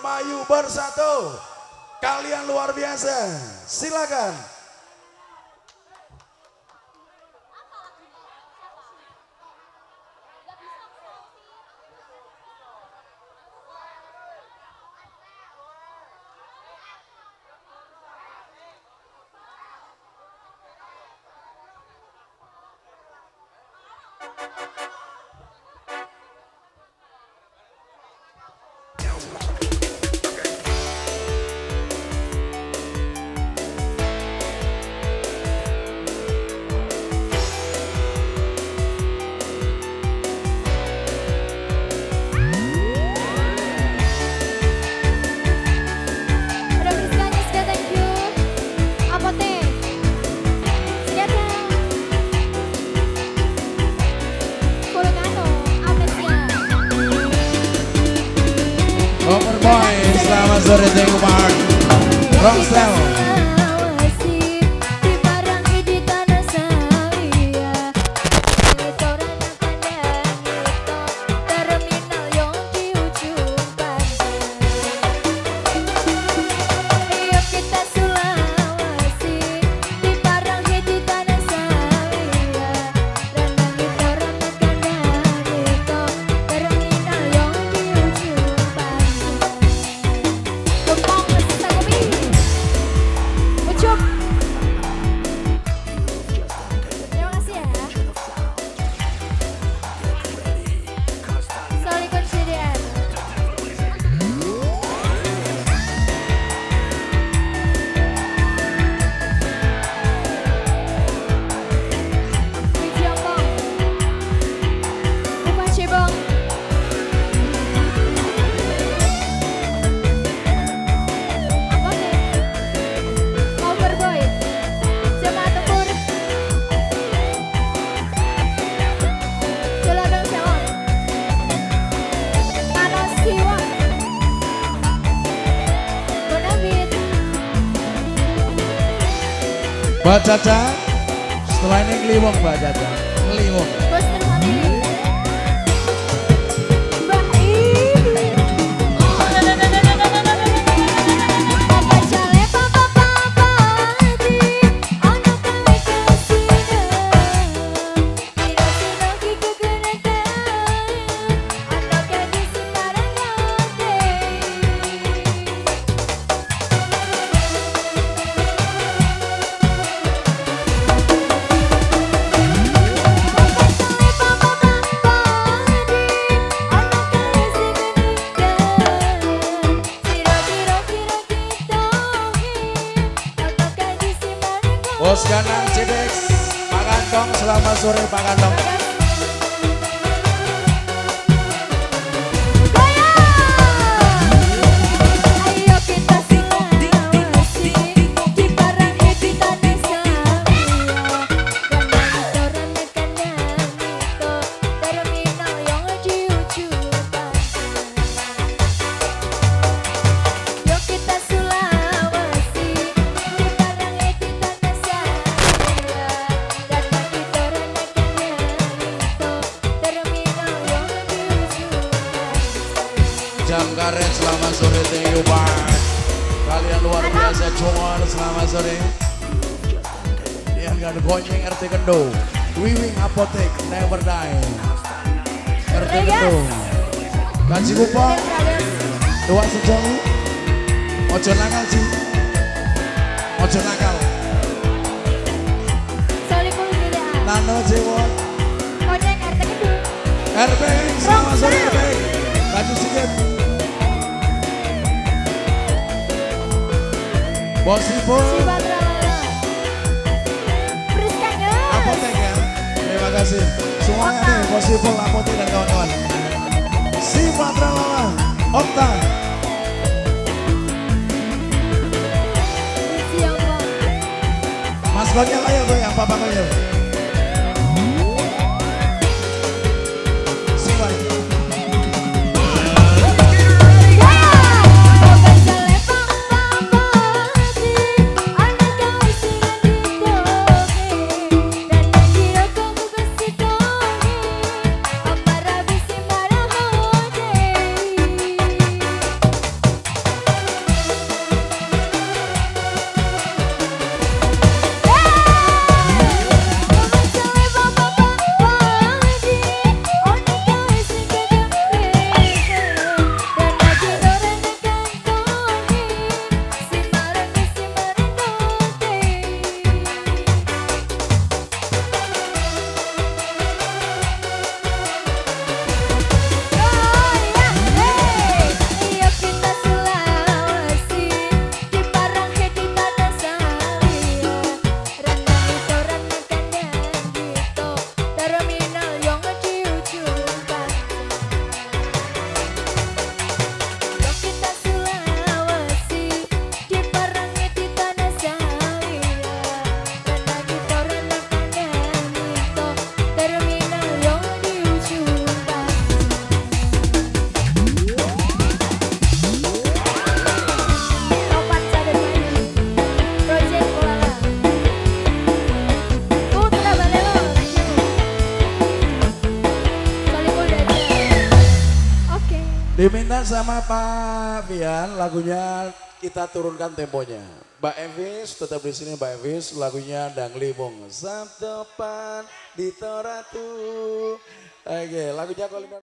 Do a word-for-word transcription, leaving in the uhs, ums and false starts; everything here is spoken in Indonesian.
Indramayu bersatu. Kalian luar biasa. Silakan. Selamat sore, thank you Mark. Wrong style. Mbak Caca, setelah ini ngeliwong Mbak Caca, ngeliwong. Bos Ganang Cidex, Pak Kantong, selamat sore Pak Kantong. Karet, selamat sore, thank you Pak. Kalian luar biasa, cuman selamat sore. Yang gak gonyeng R T Kendo, Wiwing Apotek, Never Die. R T Kendo, Kaji Kupang, Doa Sejauh, Ojo nakal sih, Ojo nakal. Nano Jewon, Gonyeng R T Kendo, R P, selamat sore R P. Kaji Sikit. Bos Ibu Apotek ya. Terima kasih semuanya nih, Bos Ibu, Apotek dan kawan-kawan. Si Patralala Okta. Mas Gonyel ayo tuh yang Papa Gonyel. Diminta sama Pak Fian lagunya kita turunkan temponya. Mbak Evis tetap di sini Mbak Evis lagunya Dangli Bong. Sabtopan di Toratu. Oke lagunya kalau